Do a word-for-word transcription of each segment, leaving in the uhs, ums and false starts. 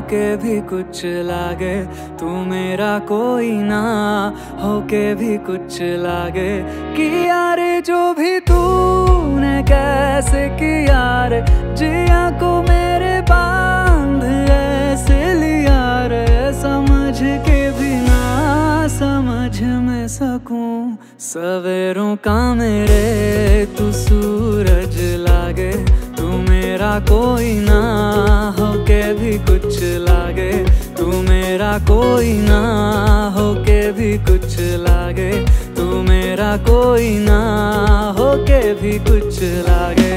होके भी कुछ लागे, तू मेरा कोई ना होके भी कुछ लागे। कि यार जो भी तूने कैसे किया रे, जिया को मेरे बांध ऐसे लिया रे, समझ के भी ना समझ में सकूं। सवेरों का मेरे तू सूरज लागे, तू मेरा कोई ना होके भी कुछ लागे, तू मेरा कोई ना होके भी कुछ लागे, तू मेरा कोई ना होके भी कुछ लागे।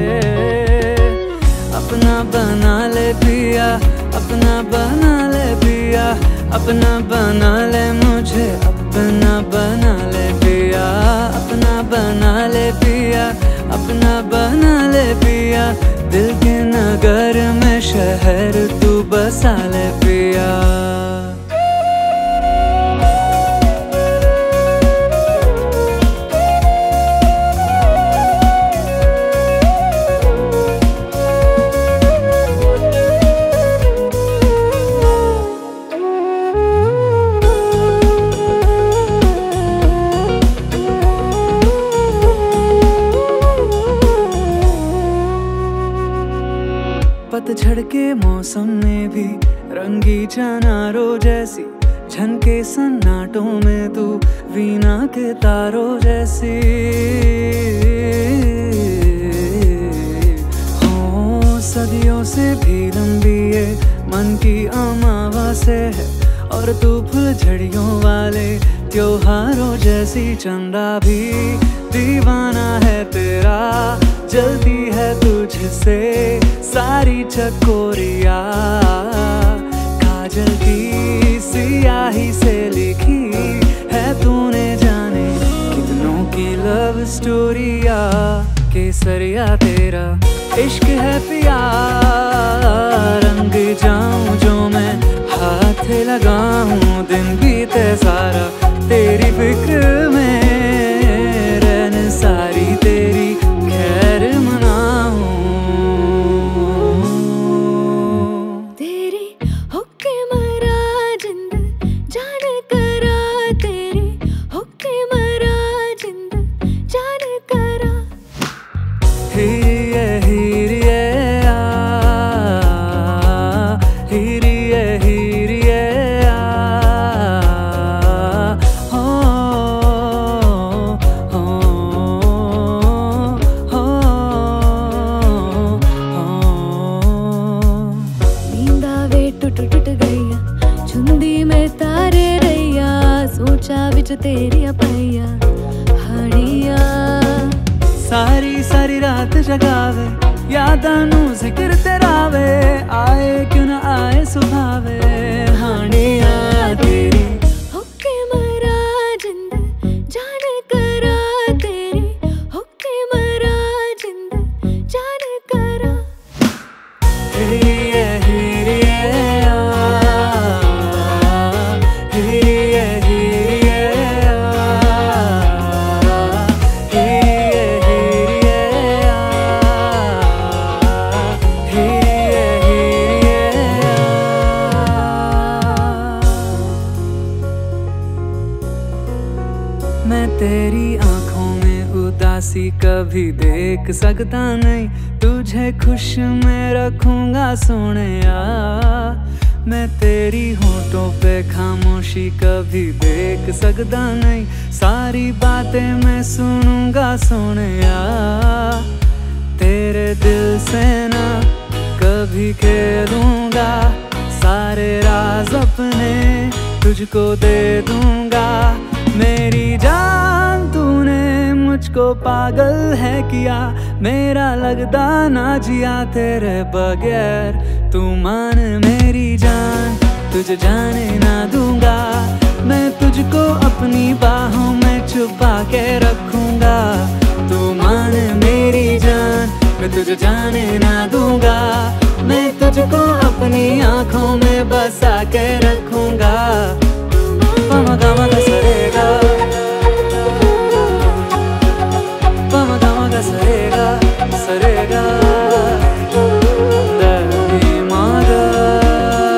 अपना बना ले पिया, अपना बना ले पिया, अपना बना ले मुझे, अपना बना ले पिया, अपना बना ले पिया, अपना बना ले पिया। दिल के नगर में शहर तू बसा ले पिया। पतझड़ के मौसम में भी रंगी चनारों जैसी, झनके सन्नाटों में तू वीणा के तारों जैसी। हो सदियों से भी लंबी ये मन की अमावस्या है, और तू फुलझड़ियों वाले त्योहारों जैसी। चंदा भी दीवाना है तेरा, जल्दी है तुझसे सारी चकोरिया। काजल की सियाही से लिखी है तूने जाने कितनों की लव स्टोरिया। केसरिया तेरा इश्क है पिया, रंग जाऊं जो मैं हाथ लगाऊं, दिन बीते सारा तेरी फिक्र में, रहने सारी तेरी खैर मनाऊं। तेरी होके मरा जिंद जान करा, तेरी होके मरा जिंद जान करा। हीरिए हीरिए आ, हीरिए हीरिए आ, हो हो हो हो। नींद आवे टुट टुट गईया, झुंदी में तारे रैया, सोचा विच तेरी अपैया हाड़िया। सारी सारी रात जगावे यादां नू जिक्र तेरा वे, आए क्यों ना आए सुभावे हानिया तेरी। होके मरा जिंद जान करा, तेरी होके मरा जिंद जान करा। हीरिए हीरिए आ, हीरिए हीरिए आ, हीरिए हीरिए आ, हीरिए हीरिए आ। मैं तेरी आंखों में उदासी कभी देख सकता नहीं, तुझे खुश मैं रखूंगा सोनिया। मैं तेरी होठों पे खामोशी कभी देख सकता नहीं, सारी बातें मैं सुनूंगा सोनिया। तेरे दिल से ना कभी खेलूंगा, सारे राज अपने तुझको दे दूंगा। मेरी जान तूने मुझको पागल है किया, मेरा लगता ना जिया तेरे बगैर। तू मान मेरी जान, तुझे जाने ना दूंगा, मैं तुझको अपनी बाहों में छुपा के रखूंगा। तू मान मेरी जान, मैं तुझे जाने ना दूंगा, मैं तुझको अपनी आंखों में बसा के रखूंगा। पमा गमा गा सरेगा, पमा गमा गा सरेगा सरेगा, दरी मागा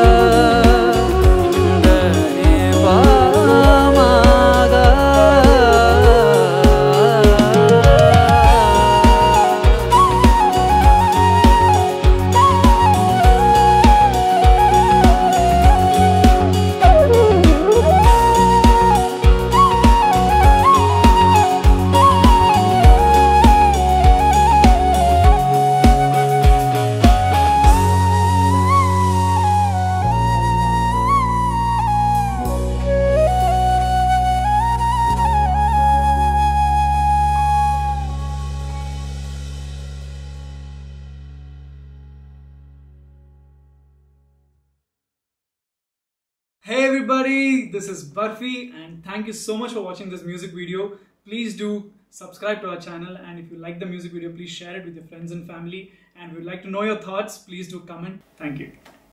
everybody, this is Barfi and thank you so much for watching this music video. Please do subscribe to our channel, and if you like the music video, please share it with your friends and family, and we'd like to know your thoughts. Please do comment. Thank you.